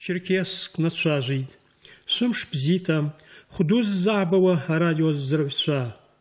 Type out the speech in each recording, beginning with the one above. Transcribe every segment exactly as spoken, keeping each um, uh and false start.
Черкесск нацәажәеит. Шәымш бзиа, хәду ззаабауа арадио ззырҳәцәа.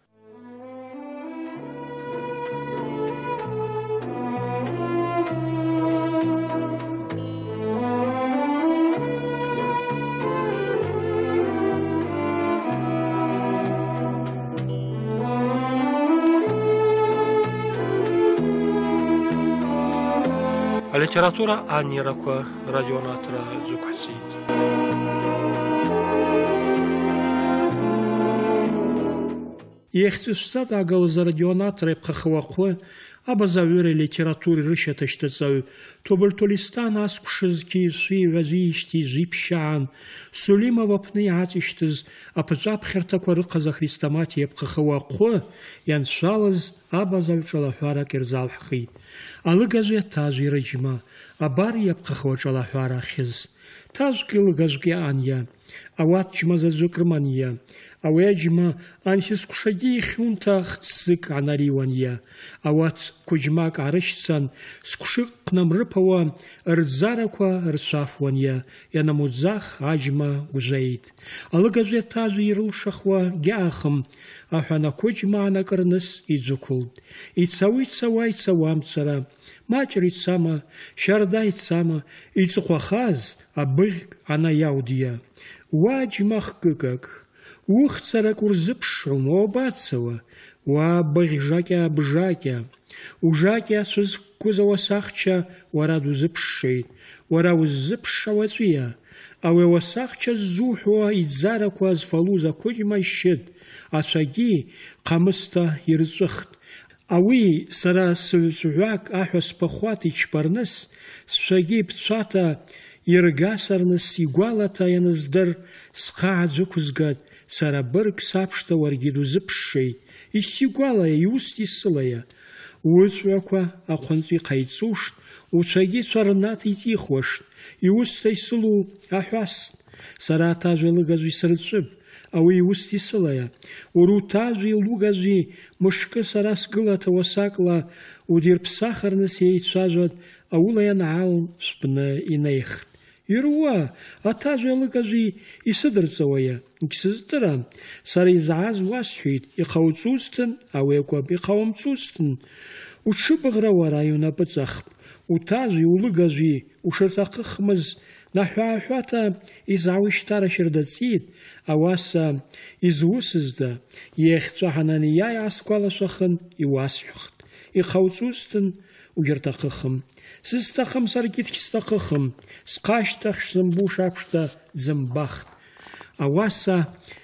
Литература анираква радионатра зукхасит. Иехтусад агалз радионатра ипхахваху абазавюре литературы рышаташтацау тобольтолистан аскушызки ши вазишти жипшан Сулимова пны атиштыз апзапхертаква рыхаза христомати ипхахваху яншалыз абазавчалахара кирзалхи. Алыгазуя тажи раджма, абар ябхахва чалахара хиз. Тажки лыгазуки анья, ават чма зазукрмания, аведжма ансис кушади хунта хцик анариванья, ават куджмак арышцан, скушик намрыпава рдзараква рсафванья, янамудзах аджма гузаид. Алыгазуя тажи ирлшахва гяхам, ахана куджма анакарныс идзукулд. Ицауи цавай цавамцара, Мачри сама, шардай сама, ицухахаз, абыг ана яудия. Уаджмах кыкак, ух царак урзыпшил, но обацава, уа быгжакя бжакя, ужакя суз кузавасахча, вараду зыпшит, вара узыпша ватвия, а вевасахча зухуа идзаракуаз фалуза куджма щит, а саги камыста ирцухт. Ауи сара сыҩцәҳәак аҳәа спахәат ичпарныс, сшәагьы ԥцәата иргасарныс игәалаҭа ианаздыр, схаҳа зықәызгат, сара бырг саԥшта уаргьы дузыԥшшеит, исигәалая, иусҭ исылая. Уыҵәҩақәа ахәынҵә иҟаиҵушт, уцәагьы цәарнаҭ иҵихуашт, иусҭа исылоу аҳәаст, сара аҭажә алыгажә исырҵәып. Ауи иусҭ исылая, урутажәи лугажәи мышкы сара сгылаҭа уасакла удирԥсахырныс еицәажәат, аула ианаалон шәпны инеихт. Ируа, аҭажәи алыгажәи исыдырҵауая, егьсыздырам, сара изааз уасҳәеит, иҟауҵузҭын, ауи акәаб иҟаумҵузҭын. Уҽыбыӷра уара иунапыҵахп, уҭажәи улыгажәи ушырҭахыхмыз наҳәааҳәата изаауишьҭара шьырдаҵит, ауаса изусызда, иахьҵәа ҳананиаа иаасгәалашәахын, иуасҳәахт. Иҟауҵузҭын, угьырҭахыхым. Сызҭахым саргьы дгьсҭахыхым, схашьҭах шзымбо шаԥшта дзымбахт. Ауаса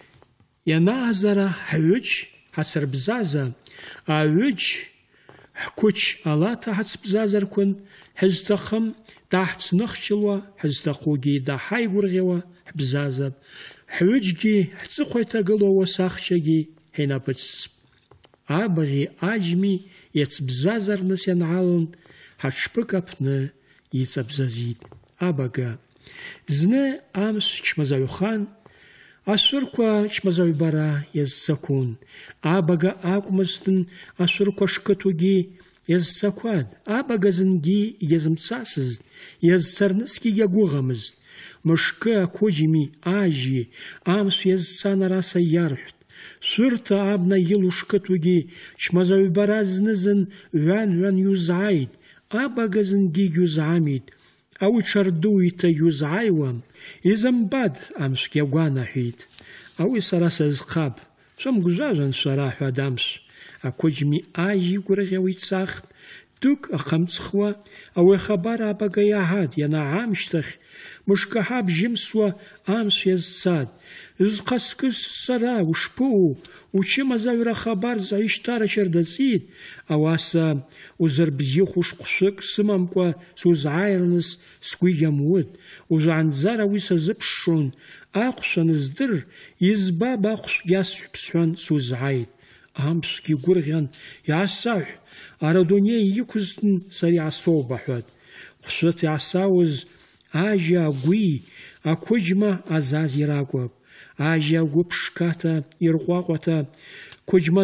ианаазара ҳҩыџь ҳацырбзаза, аҩыџь ҳқәыч алаҭа ҳацбзазарқәан, ҳазҭахым даҳцныхчылуа, ҳазҭахугьы даҳаигәырӷьауа ҳбзазап, ҳҩыџьгьы ҳҵыхәа иҭагылоу ауасахчагьы ҳинапыҵсп. Абаӷьи аџьми иацбзазарныс ианҳалон, ҳаҽԥык аԥны иҵабзазит. Абага. Зны амш чмазаҩхан, ашәырқәа чмазаҩбара иазцақәон. Абага акәмызҭын ашәырқәа шқыҭугьы иазцақәад. Абага зынгьы иазымцасызт, иазцарнысгьы иагәыӷамызт. Мышкы ақәыџьми ажьи амш иазцан араса иарҳәт. Шәырҭа абна илу шқыҭугьы чмазаҩбара знызын ҩан-ҩан иузааит. Абага зынгьы иузаамит. Ауи ҽарду иҭа иузааиуам, изымбад амшгьы агәанаҳәеит. Ауи сара сазхап, шәымгәжәажәан шәара ҳәа дамш. Ақәыџьми ажьи игәырӷьауа ицахт, дук ахамҵхуа, ауи ахабар абага иаҳат, ианаҳамшьҭахь, мышкы ҳабжьымсуа амш иазцат. Зхаскыз сара ушԥоу, учымазаҩра ахабар заишьҭара шьырдаҵит, ауаса узырбзиху шҟәшәык сымамкәа сузааирныс сгәы иамуит. Ужәаанӡара уи сазыԥшшон, аҟәшәа аназдыр, избап аҟәшәгьы асҳәп сҳәан сузааит. Амшгьы гәырӷьан, иаасаҳә, ара адунеи иқәызтын сара иаасоуп аҳәат. Хәшәыҭ иаасауаз ажьи агәи, ақәыџьма азаз иракәып. Ажьи агәы ԥшқаҭа, ирҟәаҟәаҭа,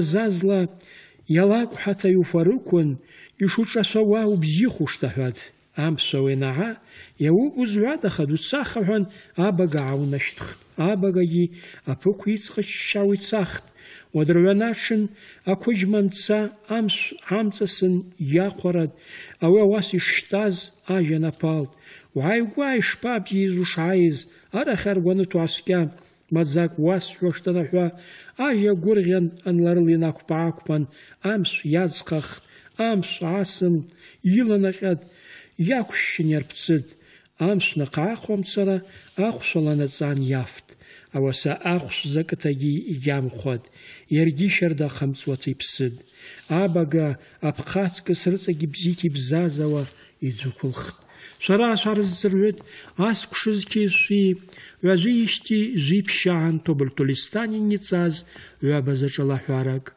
қәыџьмазазла иалакәҳаҭа иуфарықәын, ишуҿашәауа убзихушт аҳәат. ампсауенаха, яу узвада хаду цахахан, абага аунаштрх, абагаги, апукуицхащауицахт, Уадрванашин, акуджманца амс амцасын яқорад, ауа уаси штаз ажанапалт, уайгуай шпабзи изушайз, арахар гуануту аскя, мадзак уас хуаштанахуа, ажа гургян анларлина купаакупан, амс язқах, амс асын, иланахад, якушин ярпцид, амс нақаахомцара, ахусаланацан яфт. Ауаса ахус закатаги ямхуад, ярги шарда хамцуати псид. Абага апхацка срыцаги бзити бзазава идзукулх. Шара шарззырвет, аскушизки ши, вазуишти зипшаан тобультулистани ницаз, вабазачалахарак.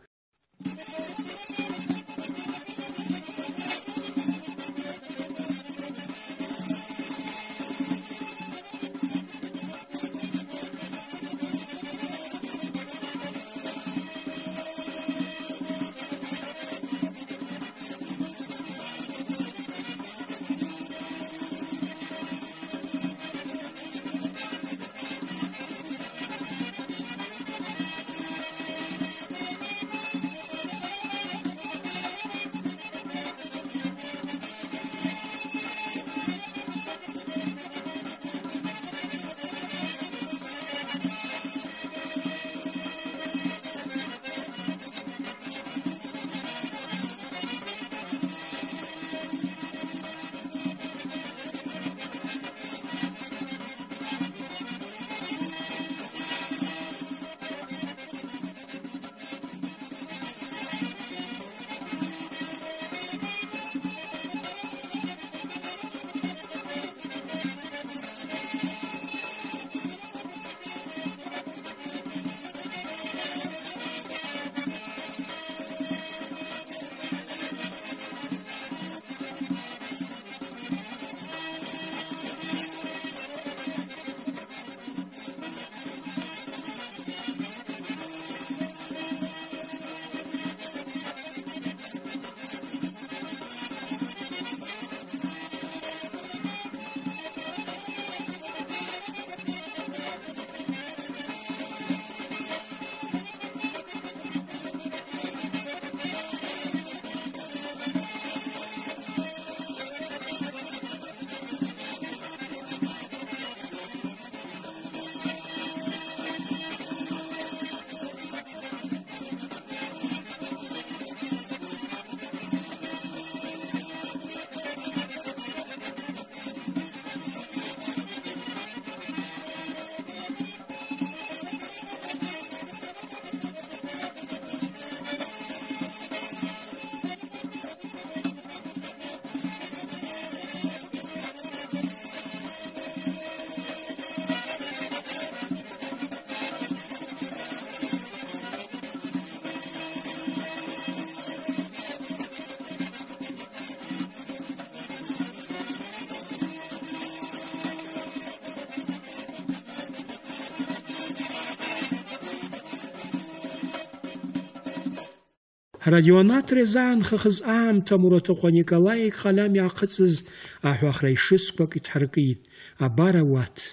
Радионат резан хахыз ам тамуратоқо Николаик халам яқыцыз ахуахрай шыспак итхаркит, абара ват.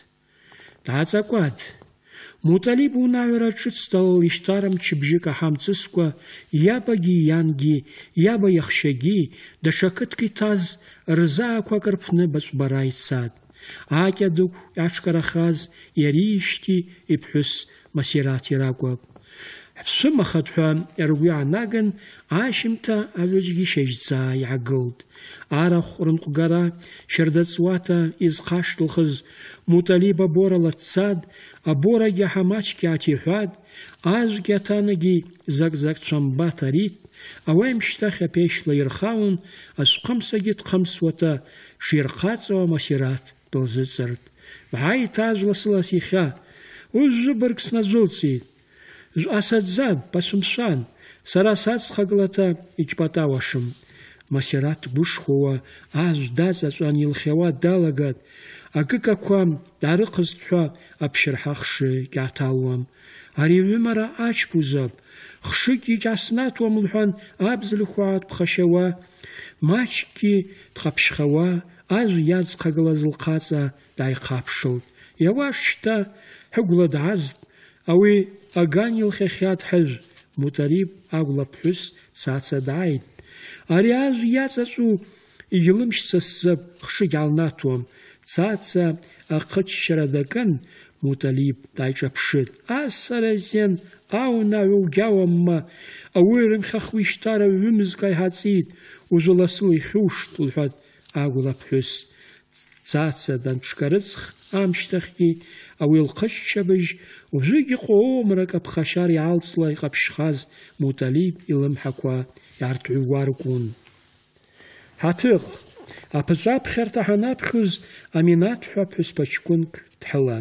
Тацакват. Муталиб унавирачит стал иштарам чибжика хамцисква, ябаги янги, яба яхшаги, да шакытки таз рза аквакарпны бачбарай сад. Акядук ачкарахаз яришти ипхюс масирати рагваб. Сумма хатхуан эргуя наган ашимта авежги шежца ягылд. Ара хурнқгара шердацвата из қаштылхыз муталиба борала цад, а бора яхамачки атихад, аз гятанаги загзаг цамбата рит, а вайм штаха пешла ирхаун, аз қамсагит қамсвата ширқацава масират долзыцарт. Вай таз ласыласиха, уззубырг сназулцит. Асадзад, пасумсан, сарасад схаглата ичпатавашым. Масират бушхуа, аз дазацуан илхева далагат, а кыкакуам дарықызтхуа апшырхахши кяталуам. Аривимара ачпузаб, хшики кяснатуам лхан абзлхуат пхашева, мачки тхапшхава, ажә иаӡхагылаз лхаҵа дааихаԥшылт. Иауаш шьҭа ҳыгәла даазт, ауи аган илхьахьа дҳажә, Муталиб агәлаԥҳәыс цаца дааит. Ари ажә иаҵаҵәу егьлымшьца сзы хшыгь аалнаҭом. Цаца ахыччара дакын, Муталиб дааиҿаԥшит. Асаразен аунаҩ угьауамма, ауаҩы рымхьахуа ишьҭара ҩымзк ааиҳаҵит, узу ласыла ихьушт, лҳәат агәлаԥҳәыс. Цаца данҽкарыҵх амшьҭахьгьы ауи лхыччабыжь уажәыгь ҟоомрак аԥхашьара иаалҵла иҟаԥшьхаз Муталиб илымҳақәа иаарҭыҩуа ркәын. Ҳаҭыҟ, аԥыҵәаԥхьарҭа ҳанаԥхьоз Аминаҭ ҳәа ԥҳәызба ҷкәынк дҳылан.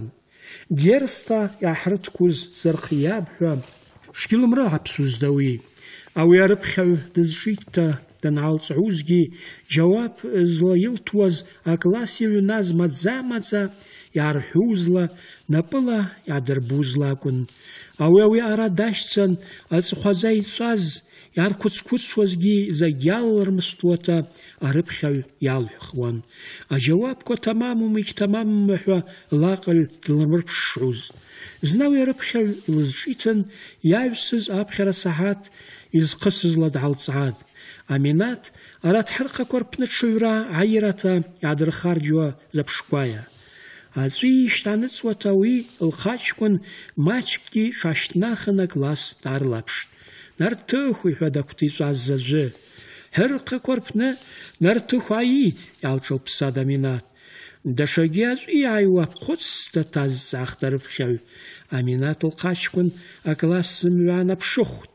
Дерсҭа иааҳрыҭқәоз Зырхиаб ҳәа шгьылмраҳаԥсоз дауи. Ауи арыԥхьаҩ дызҿиҭта данаалҵәузгьы џьауап злаилҭуаз акласс иҩназ маӡа-маӡа иаарҳәузла, напыла иаадырбузла акәын. Ауи ауиаара дашьцан аҵыхәаӡа иҵәаз иаарқәыц-қәыцуазгьы зегь иаллырмыстуата арыԥхьаҩ иалҳәхуан. Аџьауапқәа тамамумыгь тамамума ҳәа лаҟаҩ длырмырԥшшәоз. Зны ауи арыԥхьаҩ илызҿиҭын иаҩсыз аԥхьара саҳаҭ изхысызла даалҵааит. Аминаҭ ара аҭҳархақәа рԥны ҽыҩра аирата иаадырхарџьуа заԥшқәаиа. Аҵәы ишьҭаныҵуата уи лхаҷкәын маҷкгьы ҽаашьҭнахын акласс даарлаԥшт. Нарҭыхә иҳәа дақәҭиҵәаз аӡәы. Ҳырхақәа рԥны Нарҭыхә ааит, иаалҿылԥсад Аминаҭ. Даҽагьы аӡәы иааиуа ԥхәыцс даҭазҵаахт арыԥхьаҩ. Аминаҭ лхаҷкәын акласс зымҩа наԥшыхәт.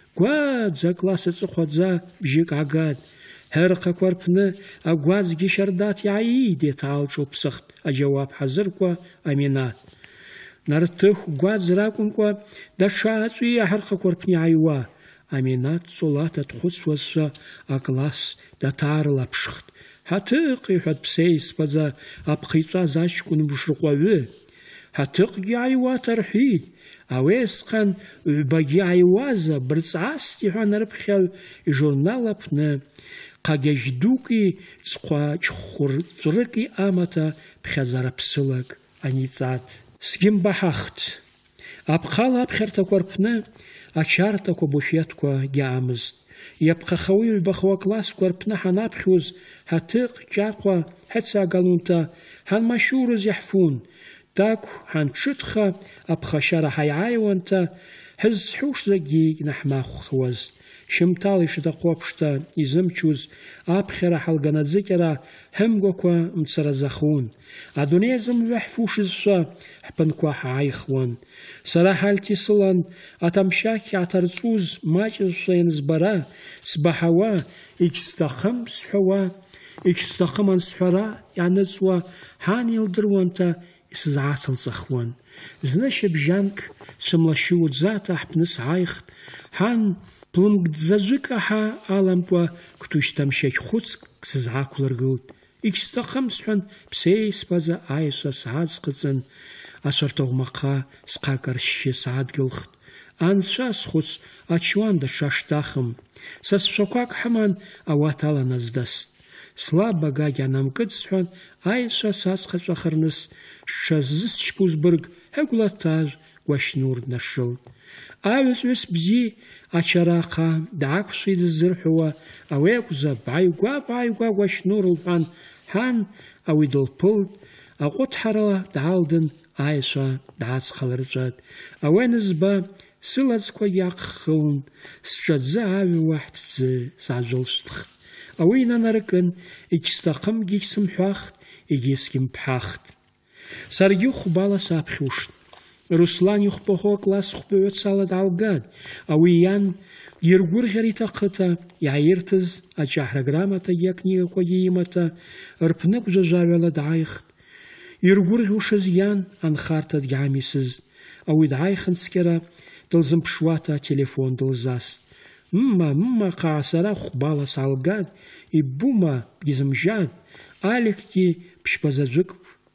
Гәаӡа акласс аҵыхәаӡа бжьык аагат. Ҳырхақәа рԥны агәаӡгьы шьардаҭ иааит, иҭаалҿылԥсахт аџьауап ҳазыркәа Аминаҭ. Нарҭыхә гәаӡ ракәымкәа даҽа аҵәи аҳархақәа рԥны иааиуа. Аминаҭ ҵолаҭ дхәыцуазшәа акласс даҭаарлаԥшхт. Ҳаҭыҟ иҳәат ԥсеисԥаӡа аԥхиҵәаз аҷкәын мшырҟәаҩы. Ҳаҭыҟгьы ааиуа ҭарҳәит. Ауесҟан ҩбагьы ааиуаза бырҵаст иҳәан арыԥхьаҩ ижурнал аԥны ҟагьажь дуки ҵхәа ҷхәырҵәрыки амаҭа ԥхьаӡара ԥсылак аниҵат. Сгьымбаҳахт. Аԥхала аԥхьарҭақәа рԥны ачартақәа буфеҭқәа гьаамызт. Иаԥхахауа иҩбахауа аклассқәа рԥны ҳанаԥхьоз Ҳаҭыҟ, Ҷаҟәа, Ҳыцаагалунҭа ҳанмашьурыз иаҳфун. Такә ҳанҽыҭха аԥхашьара ҳаиааиуанҭа ҳыззҳәуш зегьы инаҳмахәхуаз. Шьымҭал ишаҭаху аԥшҭа изымчуз аԥхьара ҳалганаӡыкьара ҳымгәақәа мцаразахун. Адунеи зымҩа ҳфушызшәа ҳԥынқәа ҳааихуан. Сара ҳальҭ исылан аҭамшьақь иааҭарҵуз маҷызшәа ианзбара, сбаҳауа, егьсҭахым сҳәауа, егьсҭахым ансҳәара ианыҵуа ҳан илдыруанҭа исызаацылҵахуан. Зны шьыбжьанк сымлашьыуӡаҭа ҳԥны сааихт, ҳан плымгӡаӡәык аҳа аламтәа қәҭушьҭамшьақь хәыцк сызаақәлыргылт. Егьсҭахым сҳәан ԥсеисԥаӡа аишәа сааӡхыҵын, ашәарҭаӷәмаҟа схакаршьшьы саадгылхт. Анцәа схәыц ачуан даҽа шҭахым. Са сшәақәак ҳыман ауат аланаздаст. Слаб агагь анамкыд сҳәан аишәа сацхаҵәахарныс сҽаззысчпуз бырг ҳыгәлаҭажә Гәашьнур днашылт. Аҩаҵәҩыс бзи ачараҟа даақәшәеит ззырҳәауа ауи акәзар бааигәа бааигәа Гәашьнур лҳәан ҳан ауи дылԥылт. Аҟәыҭҳара даалдын аишәа даацхалырҵәат. Ауи анызба сылаӡқәа иааххылон, сҿаӡы аҩуа ҳҭӡы саажәылшьҭхт. Ауи инанаркын, егьсҭахымгьы егьсымҳәахт, егьысгьымԥҳахт. Саргьы хәбала саԥхьушт. Руслан ихәԥахо акласс хәбаҩыцала даалгат. Ауи иан иргәырӷьара иҭахыта иааирҭыз аҷаҳраграмматагьы акнигақәагьы имата рԥны гәжәажәаҩала дааихт. Иргәырӷьушаз иан анхарҭа дгьаамисызт. Ауи дааихын цқьара дылзымԥшуата ателефон дылзаст. Мма, мма ҟаа сара хәбала салгат, ибума бгьызмжьат, Аликгьы ԥшьбазаҵәык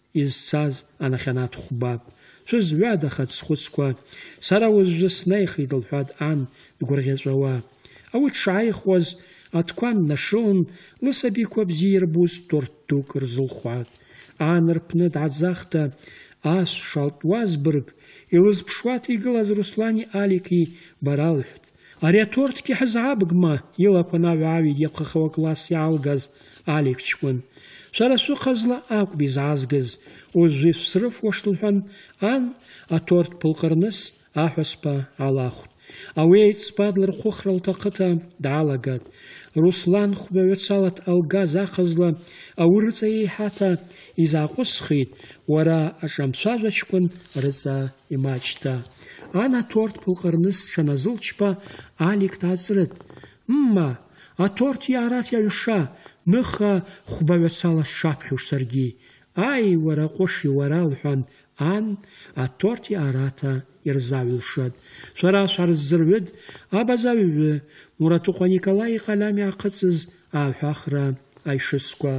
изцаз анахьанат хәбап. Шәызҩадахат схәыцқәа, сара уажәы снеихит лҳәат ан дгәырӷьаҵәауа. Ауи дшааихуаз Аткәан нашылон, лысабикәа бзиа ирбоз торт дук рзылхәаат. Ан рпны дааӡахта ас шалтуазбырг, илызԥшуа игылаз Руслани Алики бара лҳәт. Ари атортгьы ҳазаабгма, илақәа наҩ-ааҩит иаԥхахауа класс иаалгаз Алик ҷкәын. Шәара шәыҟазла акәым изаазгаз, уажәы ишәсрыфуашт лҳәан, ан аторт ԥылҟарныс аҳәасԥа алахәт. Ауи аиҵбы длырхәыхра лҭахыҭа даалагат. Руслан хәбаҩыцала дҟалгаз аҟазла аурыҵа еиҳаҭа изааҟәысхит, уара аҿамцәажәа ҷкәын рыҵа имаҷта. Ан аторт ԥылҟарныс дшаназылчпа Алик дааҵрыт. Мма, аторт иаарат иаҩша, ныха хәбаҩыцала сшаԥхьош саргьы. Аи, уара ҟәыши уара, лҳәан, ан аторт иаарата ирзаҩылшат. Шәара шәарззырҩыд абазаҩҩы Муратыҟәа Николаи иҟалам иаахыҵыз аҳәахра аишысқәа.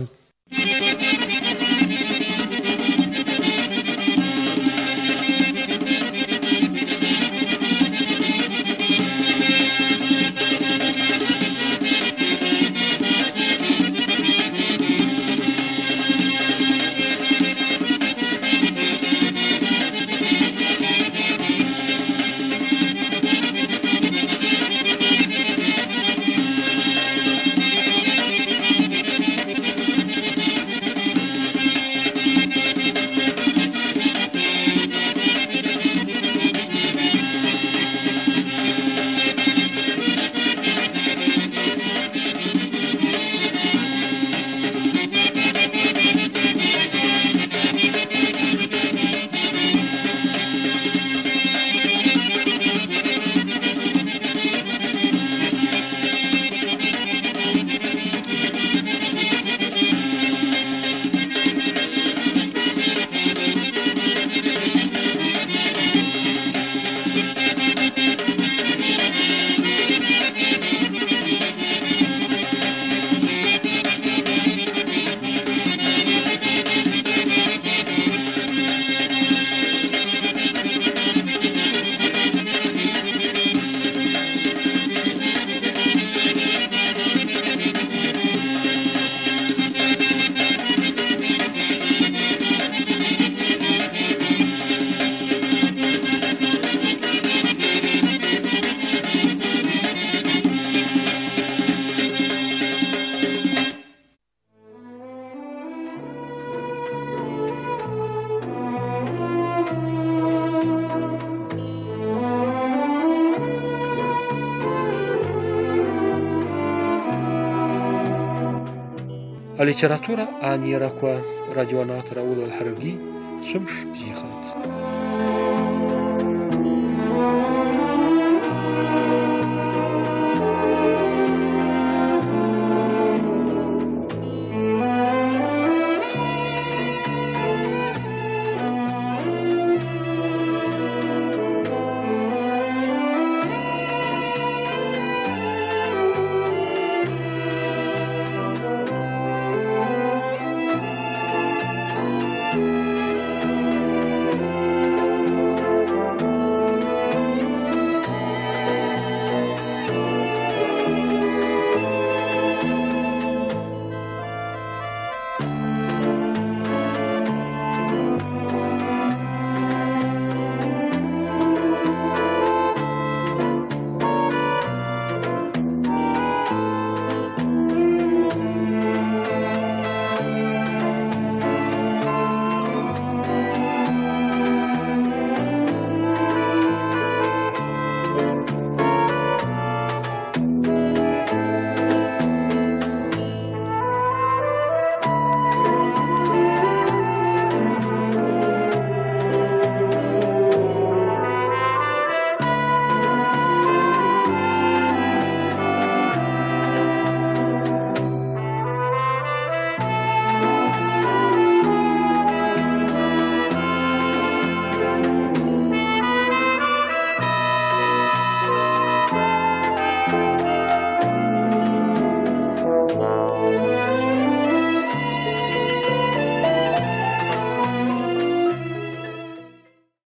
الليتراتورة آنيرا كوا راديونات راول الحربي شمش بزيخات.